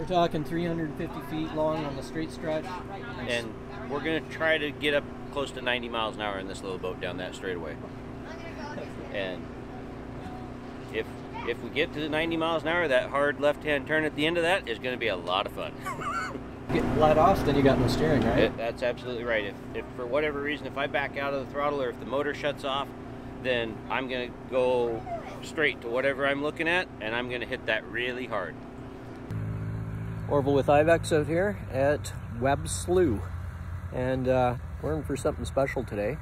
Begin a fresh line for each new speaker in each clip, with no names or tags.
We're talking 350 feet long on the straight stretch.
Nice. And we're going to try to get up close to 90 miles an hour in this little boat down that straightaway. And if we get to 90 miles an hour, that hard left-hand turn at the end of that is going to be a lot of fun.
Get let off, then you got no steering, right?
That's absolutely right. If for whatever reason, if I back out of the throttle or if the motor shuts off, then I'm going to go straight to whatever I'm looking at, and I'm going to hit that really hard.
Orville with Ivex out here at Webb Slough, and we're in for something special today.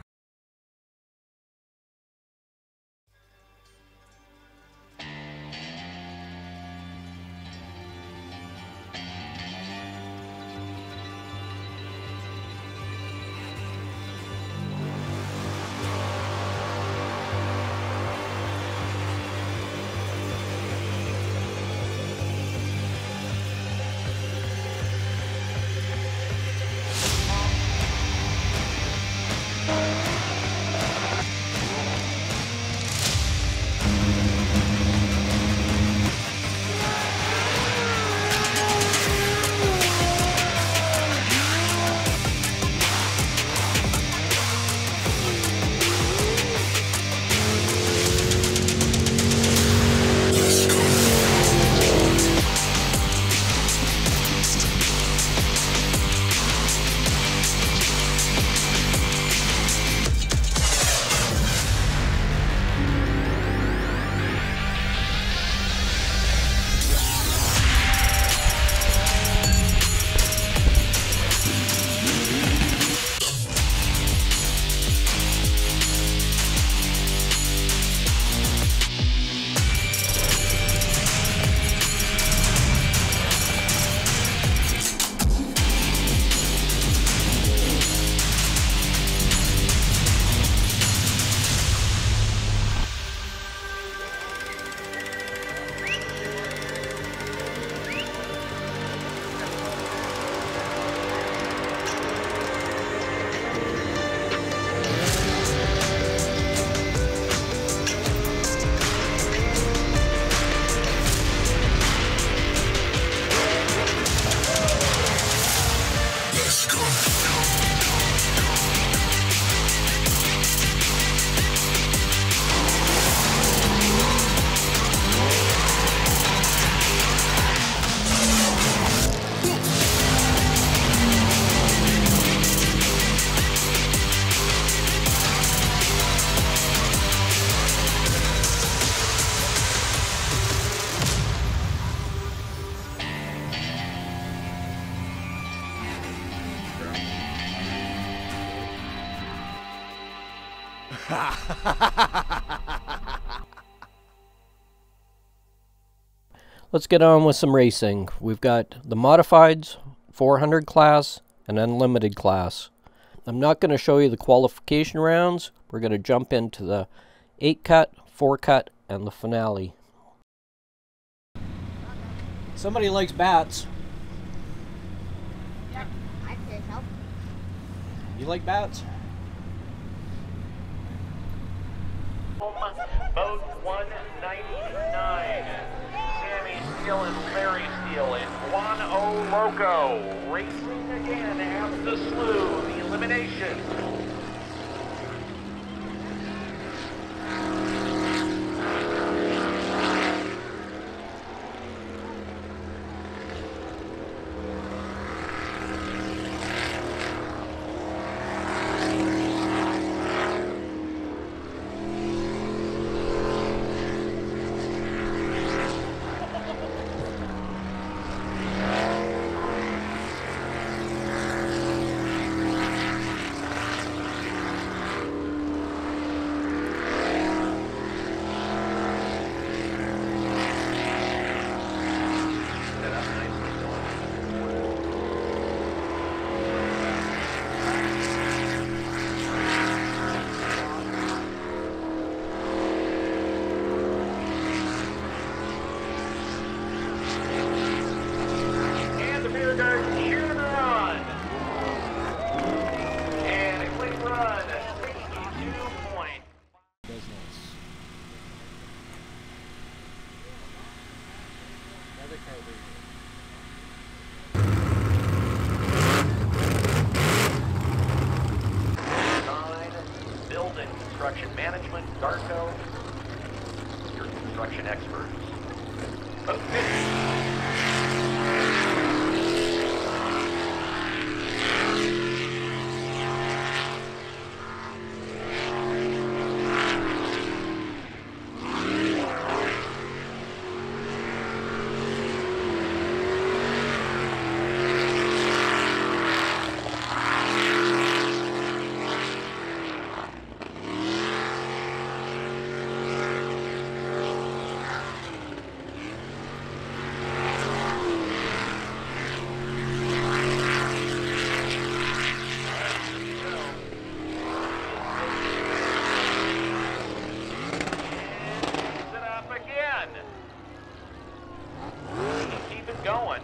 Let's get on with some racing. We've got the modifieds, 400 class, and unlimited class. I'm not going to show you the qualification rounds. We're going to jump into the 8-cut, 4-cut, and the finale. Somebody likes bats.
Yep, I could help.
You like bats?
Boat 199. Sammy Steele and Larry Steele in Juan O Loco. Racing again at the Slough, the elimination. Darko, your construction experts. Keep it going.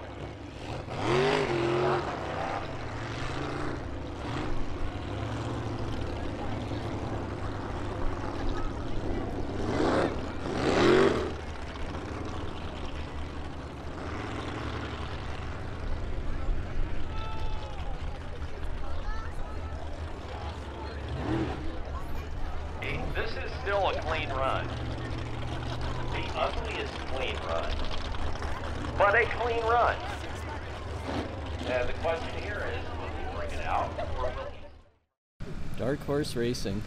Hey, this is still a clean run. The ugliest clean run. But a clean run. And the question here is, will he bring it out or will he?
Dark Horse Racing.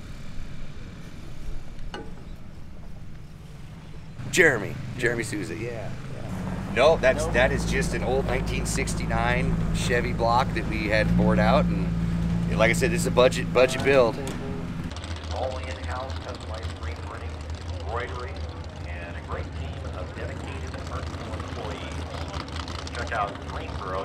Jeremy Souza, yeah. No, that is just an old 1969 Chevy block that we had bored out, and like I said, this is a budget build.
All in-house, customized screen printing, embroidery, and a great team of dedicated personal employees. Check out Greensboro,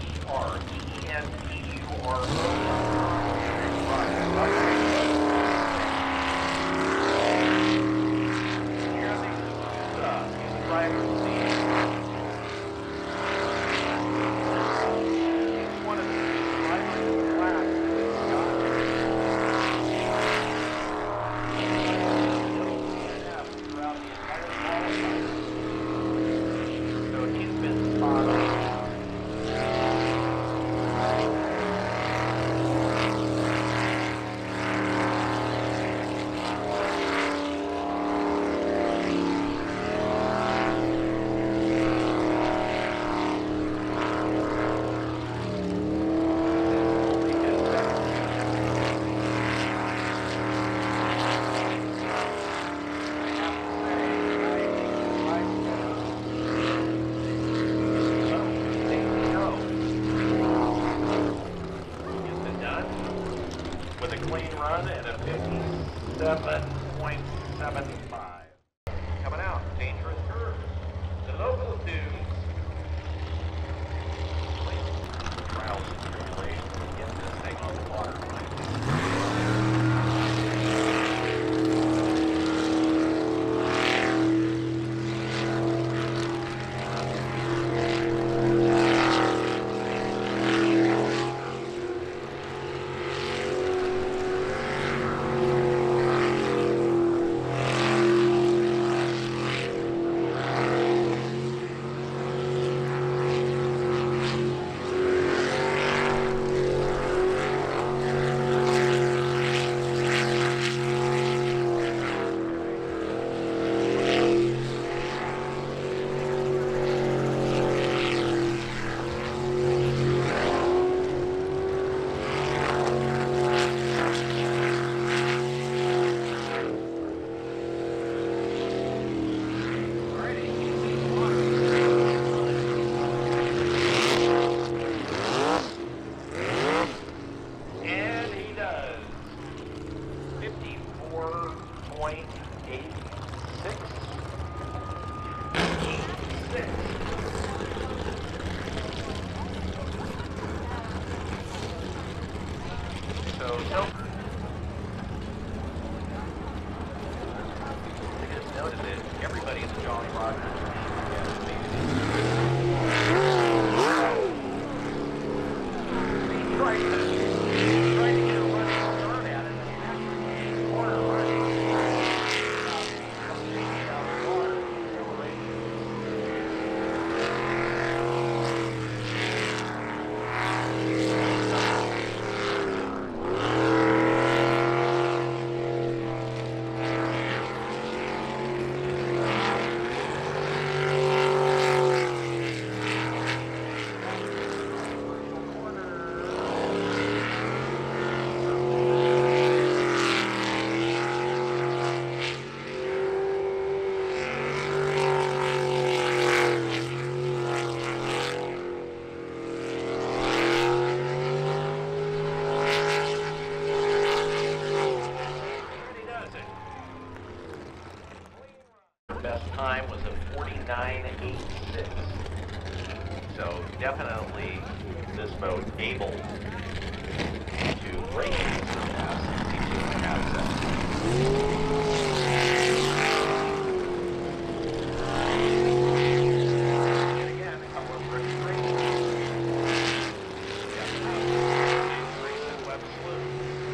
with a clean run and a 57.75. Coming out, dangerous curves. The local dudes. Trials and tribulations to get this thing on the water line. able to break and surpass 62.5 seconds. And again, a couple of registrations. Race at Webb Slough.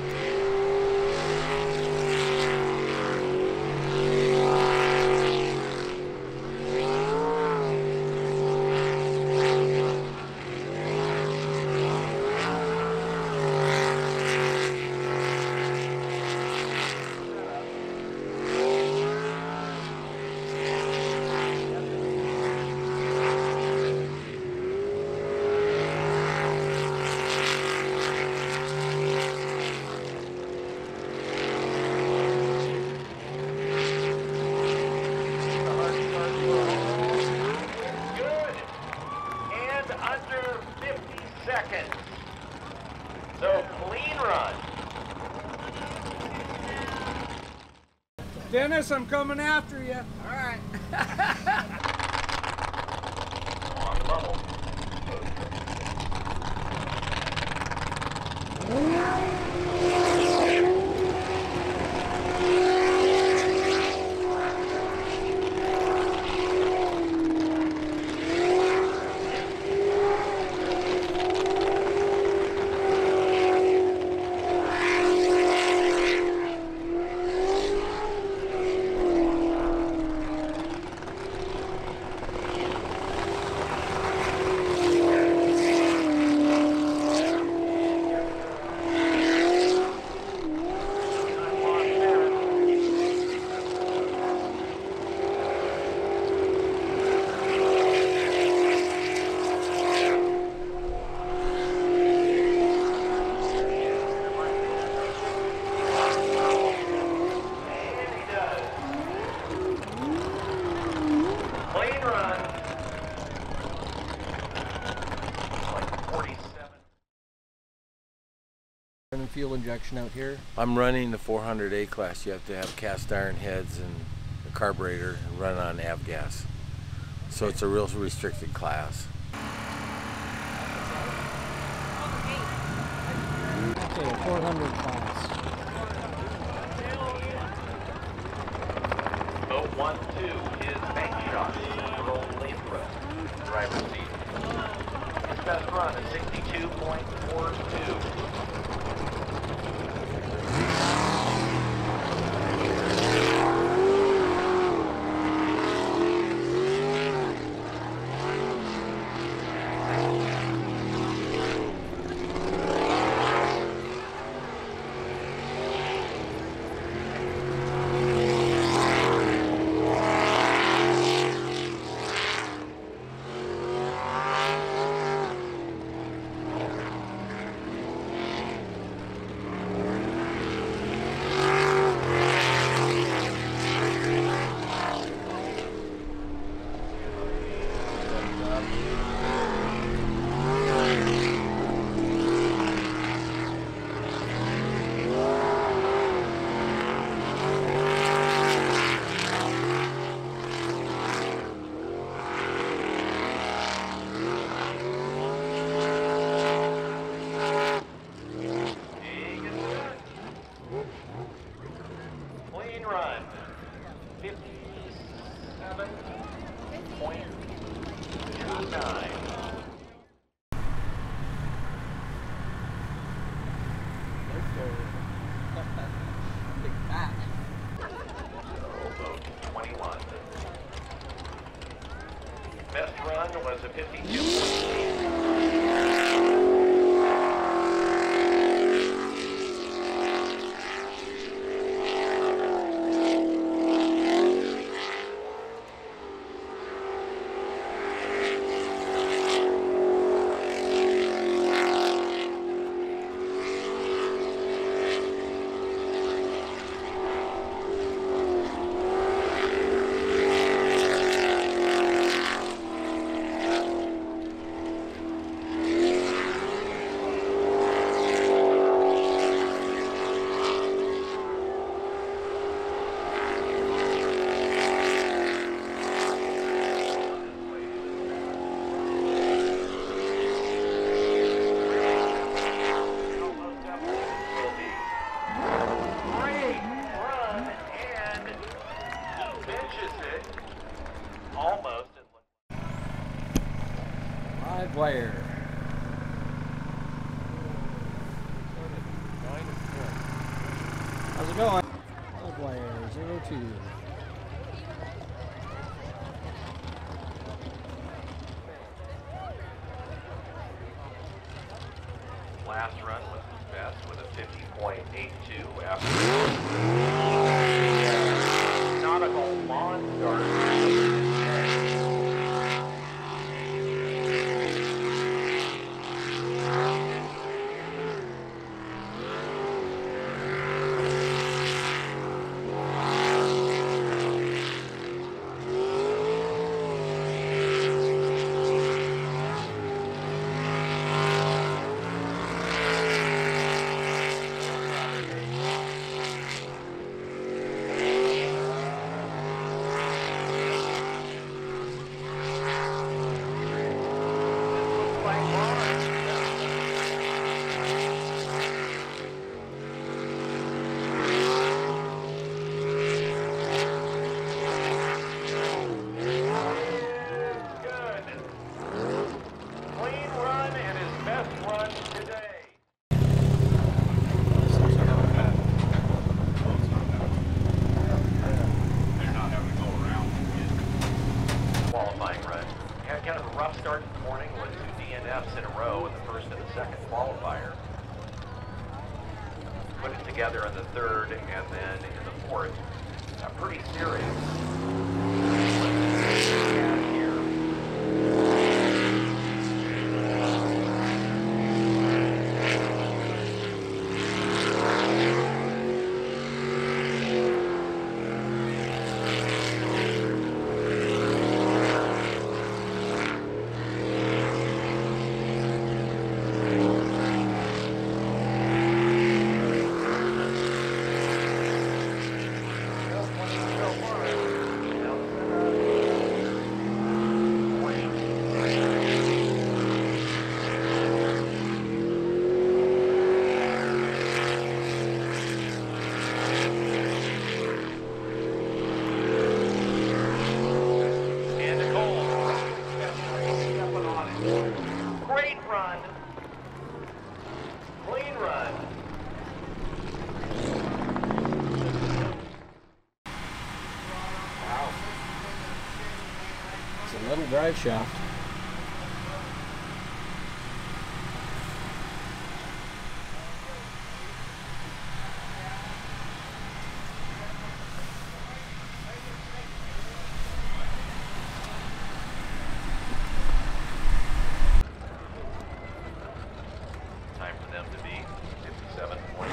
Under 50 seconds. So clean run.
Dennis, I'm coming after you. All right.
On level. Clean run. Like 47.
Running fuel injection out here.
I'm running the 400A class. You have to have cast iron heads and a carburetor and run on avgas. So it's a real restricted class.
Okay, 400 class.
Boat 1-2 is bank shot. Roll Lathrop. Driver seat. His best run is 62.42. Clean run. 57.29. Boat 21. Best run was a 52.8.
Blair. How's it going?
Oh, Blair, 02.
Last run was his best with a 50.82 after nautical lawn start. Qualifying run. Had kind of a rough start this morning with 2 DNFs in a row in the first and the second qualifier. Put it together in the third and then in the fourth. Pretty serious. Yeah, here. Great run. Clean run.
Wow. It's a little drive shaft.
Time for them to be 57 points.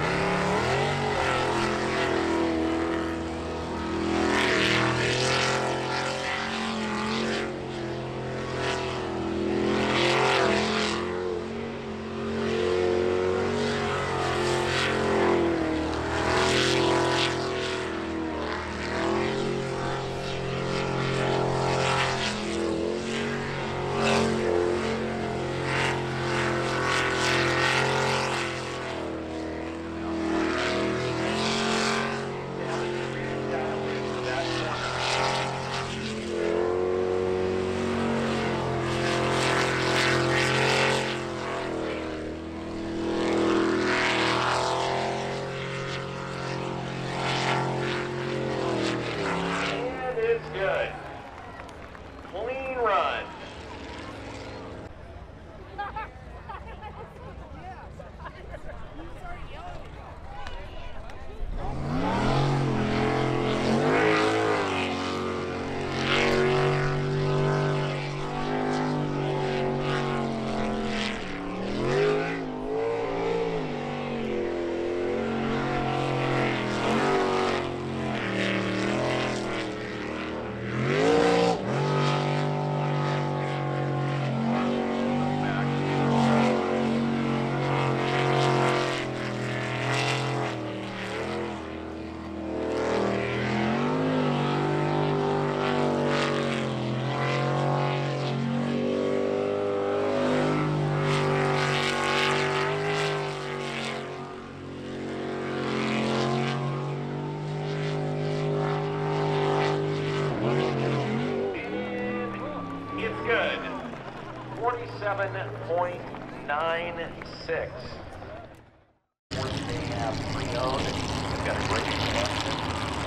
42.96. Horse they have pre-owned. They've got a great selection.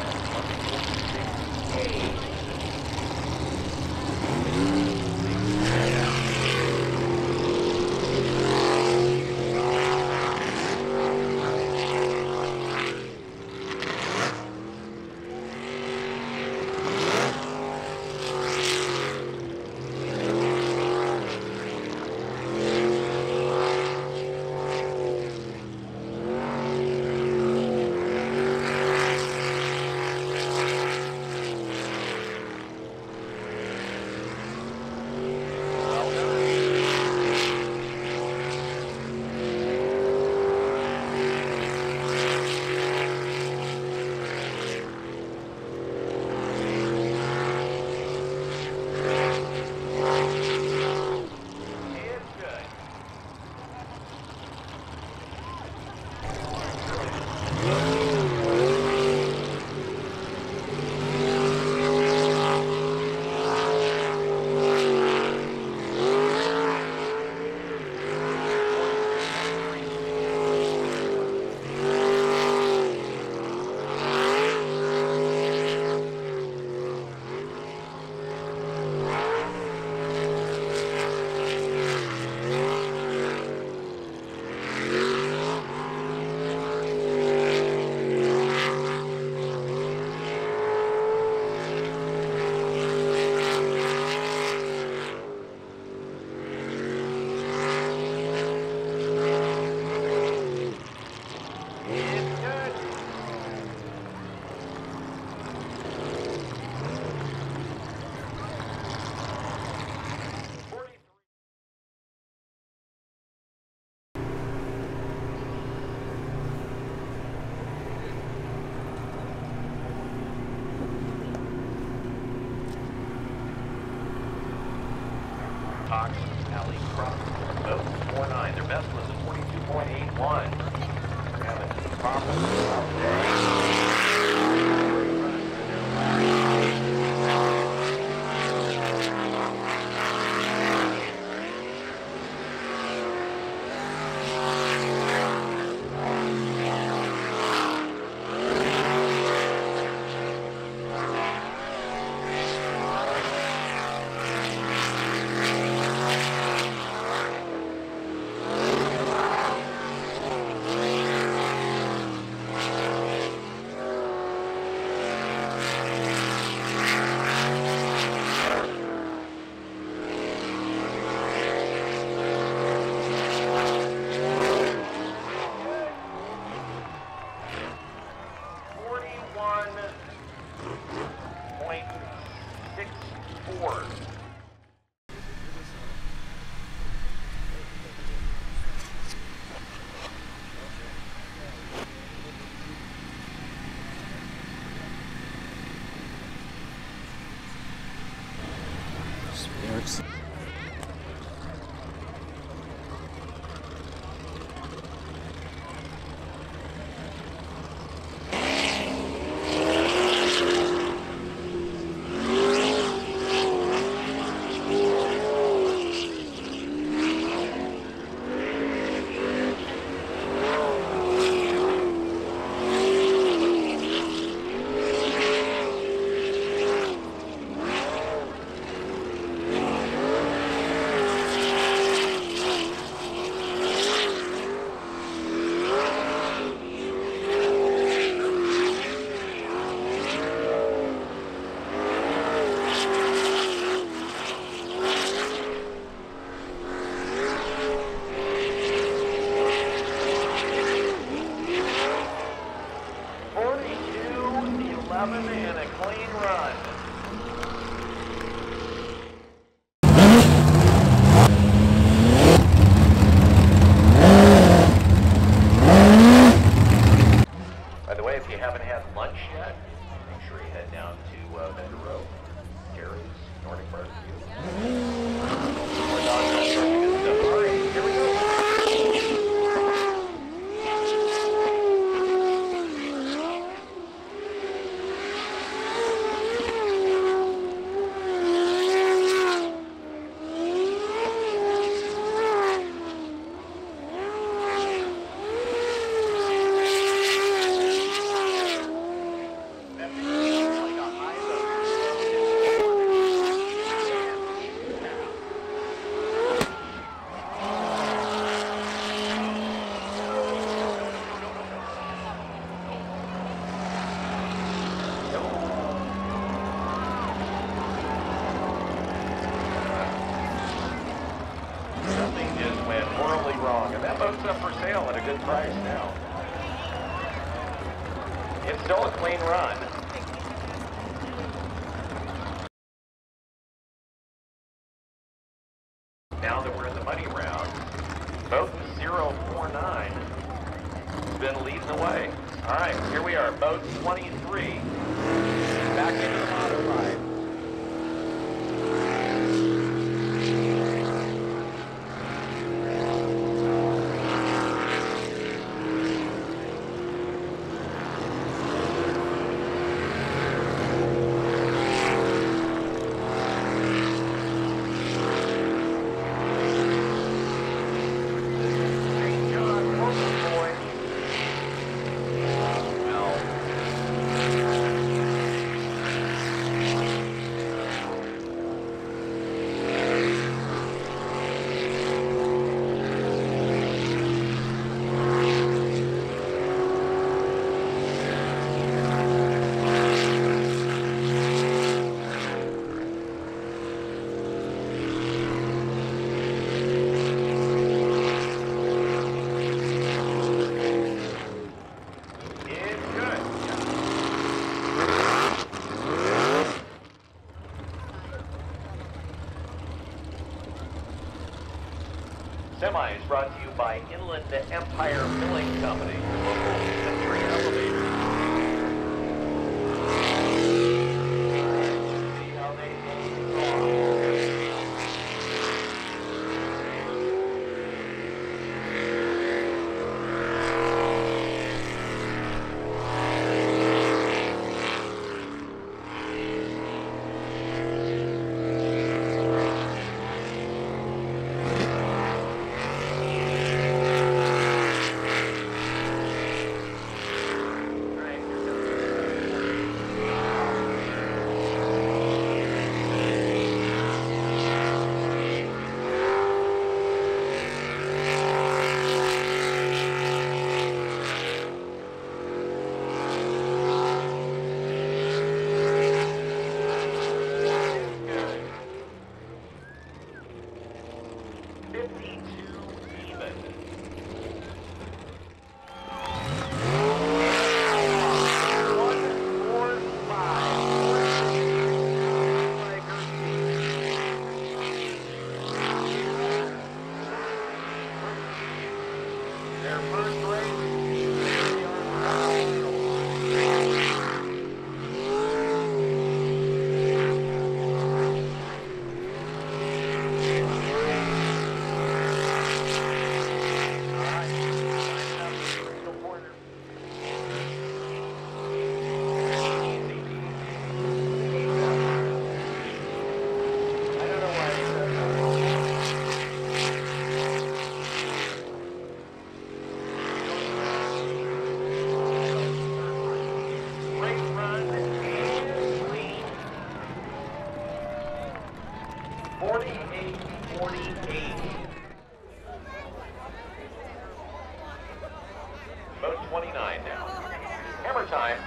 Cox, Alley, Cross, both 4.9. Their best was a 42.81. Having problems all day. sale at a good price now. It's still a clean run. Now that we're in the money round, boat 049 has been leading the way. All right, here we are, boat 23. Back into the modified. Semi is brought to you by Inland Empire Milling Company, local Century Elevator. See how they Boat 29 now. Hammer time.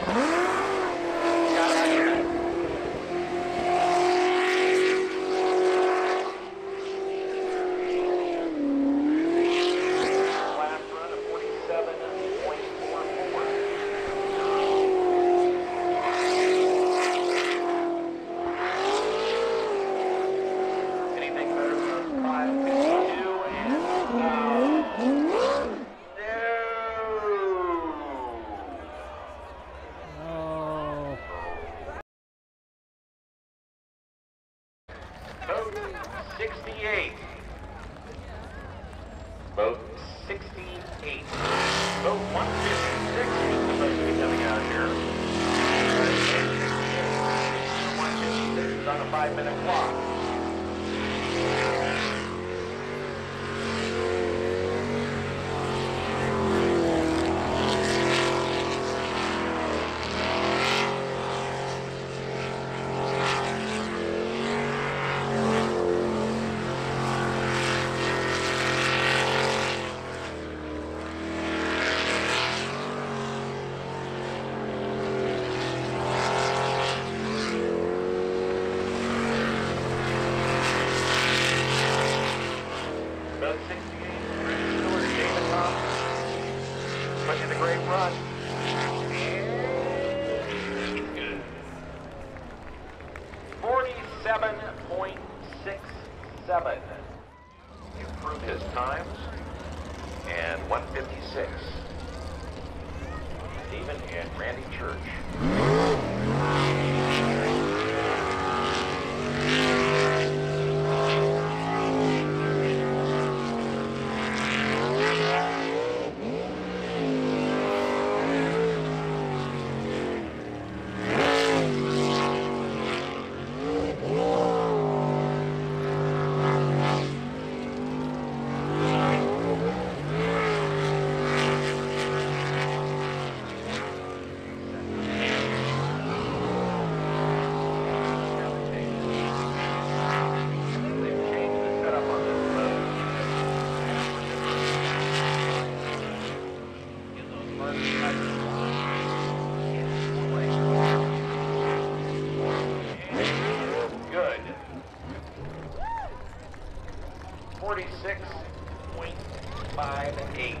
Last run of 47.44. Anything better than 552 and Boat 68. Boat 68. Boat 156 was supposed to be coming out here. 156 is on a 5-minute clock. run. And good. 47.67. Improved his times. And 156. Stephen and Randy Church. Good. 46.58.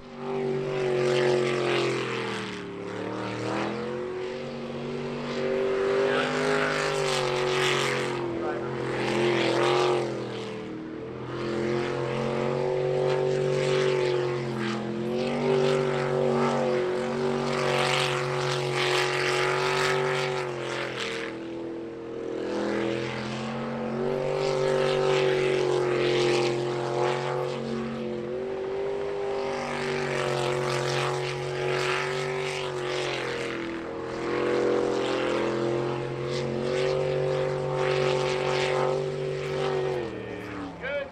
Good.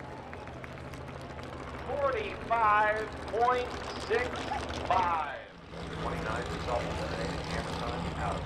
45.65. 29 result eliminated. Camera time out.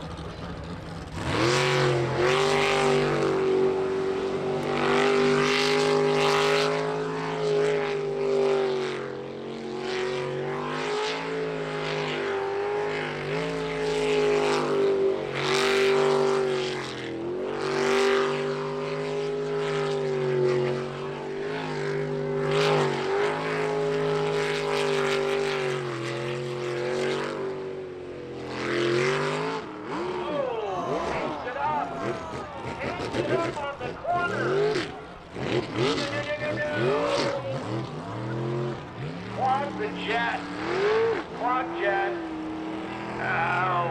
Quad the jet. Quad jet. Ow.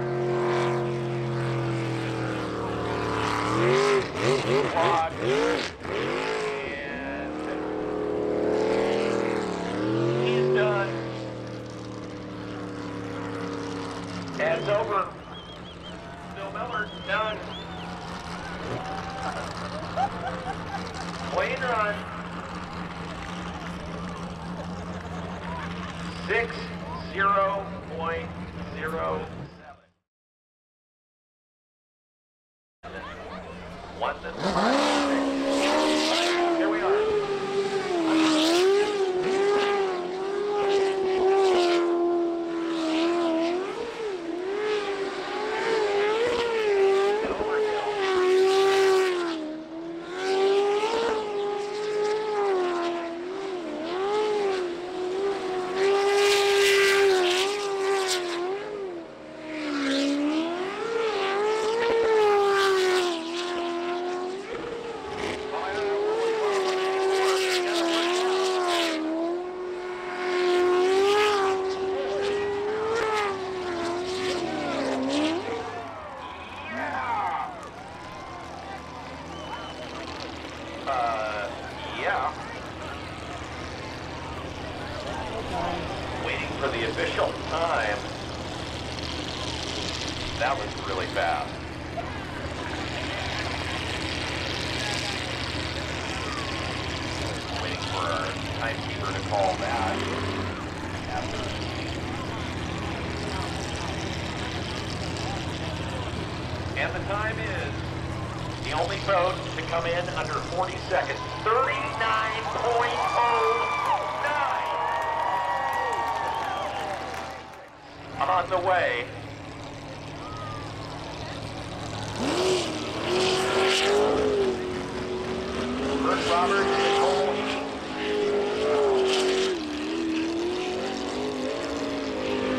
Quad. And he's done. It's over. Bill Miller, done. Clean run. 60.07. 1-5. Here we are. Yeah. Waiting for the official time. That was really fast. Waiting for our timekeeper to call that. And the time is the only boat to come in under 40 seconds. 39.09. On the way. First Robert, Nicole.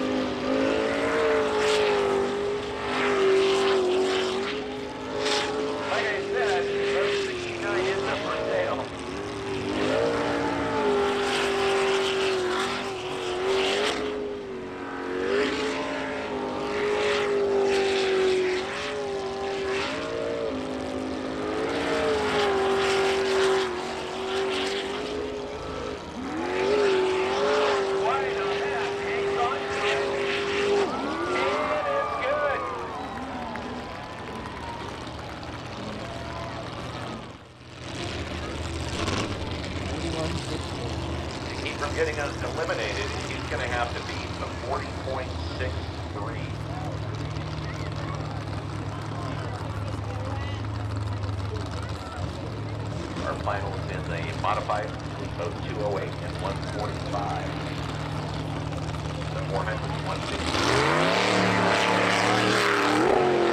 eliminated, he's going to have to beat the 40.63. Our finals is a modified between both 208 and 145. The 400 150.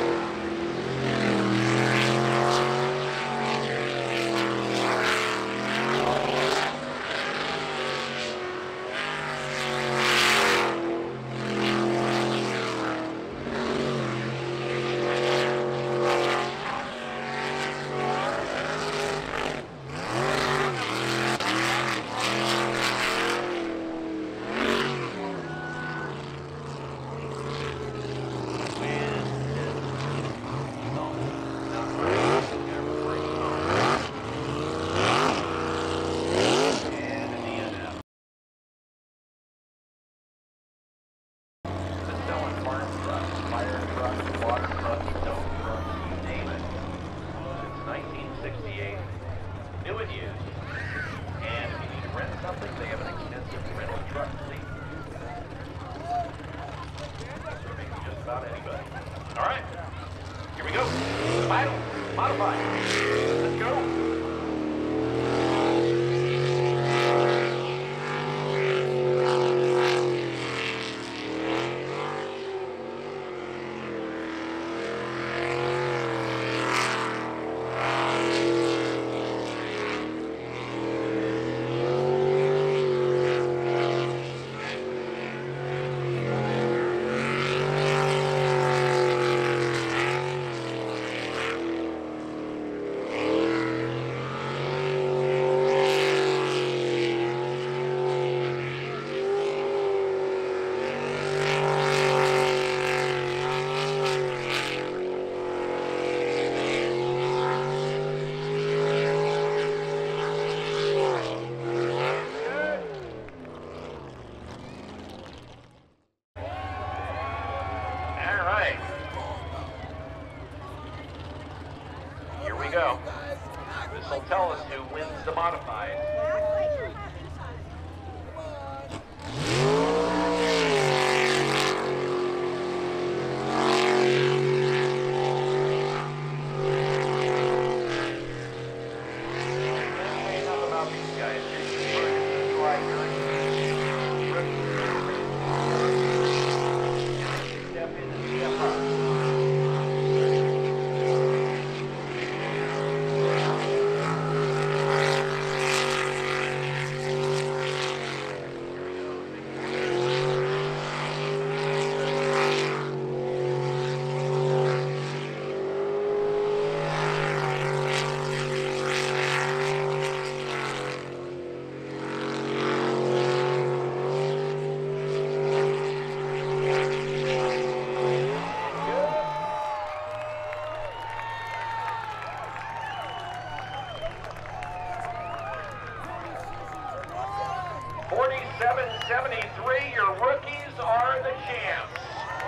Your rookies are the champs.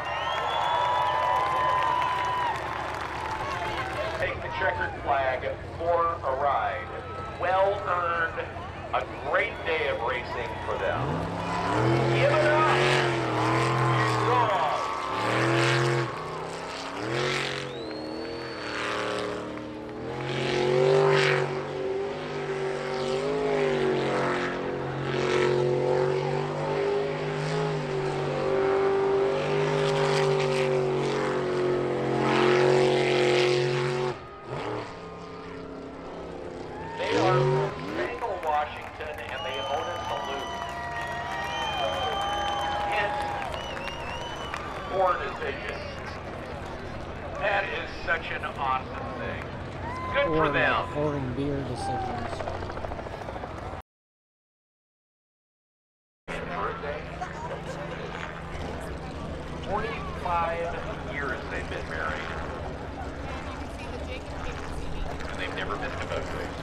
Take the checkered flag for a ride. Well earned, a great day of racing for them. Give it up. That is such an awesome thing. Good for them.
Foreign beer decisions.
Birthday. 45 years they've been married. And they've never missed a boat race.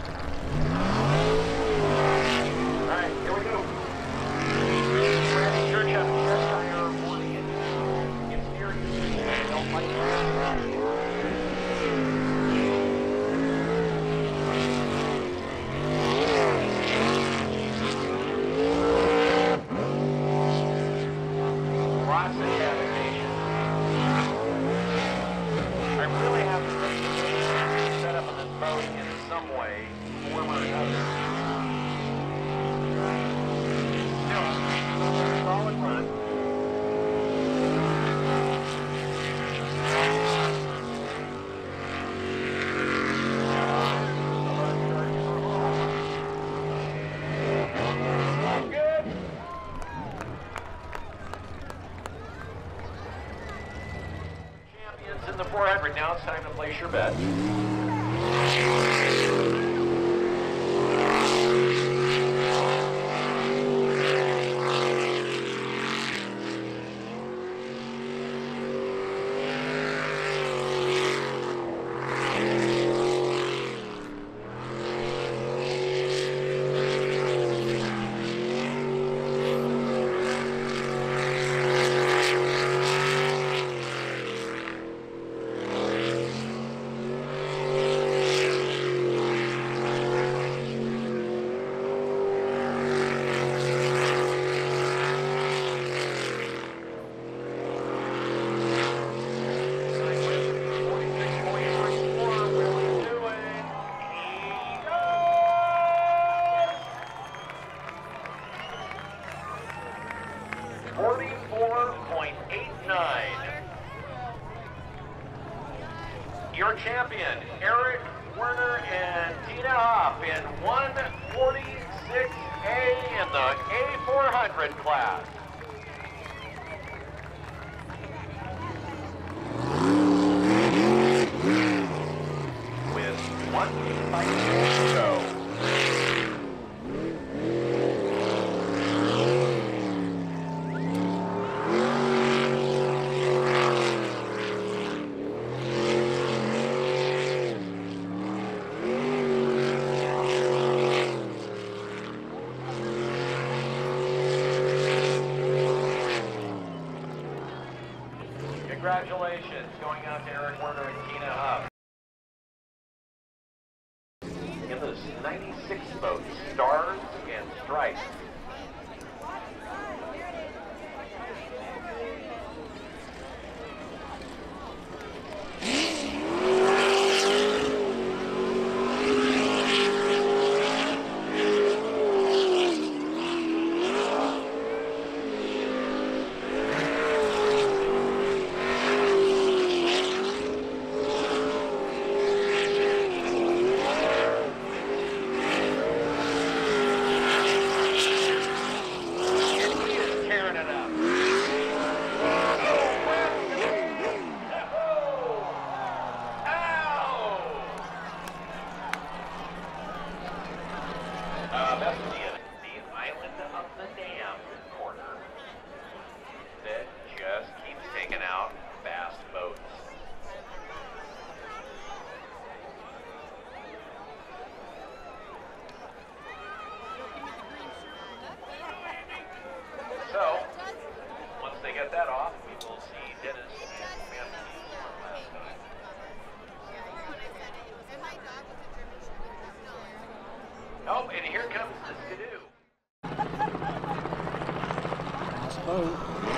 All right, here we go. Randy Church up here, tire 40 interior. Don't like that. in the 400. Now it's time to place your bet. Your champion, Eric Werner and Tina Hoff in 146A in the A400 class. With 1 fight to go. Congratulations, going out to Eric Werner and Tina Huff. In this 96 boat, Stars and Stripes. Oh, and here comes the Skidoo.
Last boat.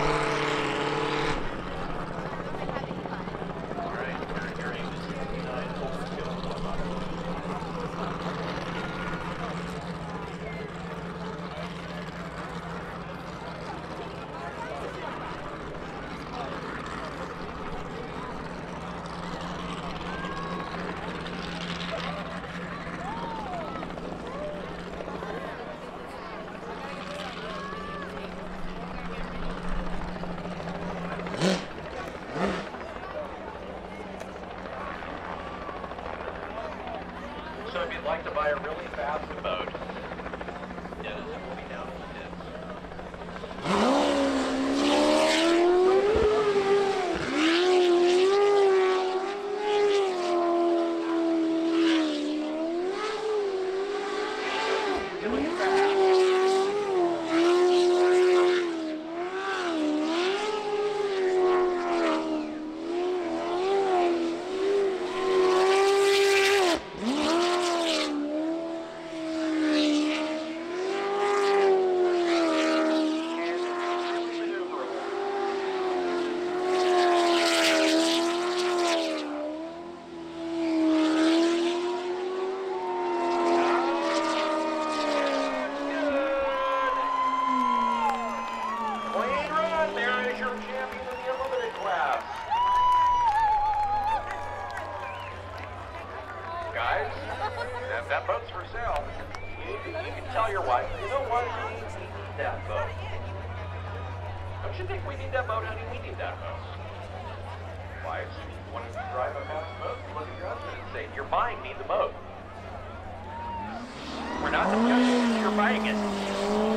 All right, we're hearing the 69 over skill. So if you'd like to buy a really fast boat, Dennis will be down in the pits. Really fast. Guys, that boat's for sale. You can tell your wife, you know what, honey, we need that boat. Don't you think we need that boat, honey? We need that boat. wives wanted to drive a fast boat, look at your husband and say, you're buying me the boat. We're not discussing it, you're buying it.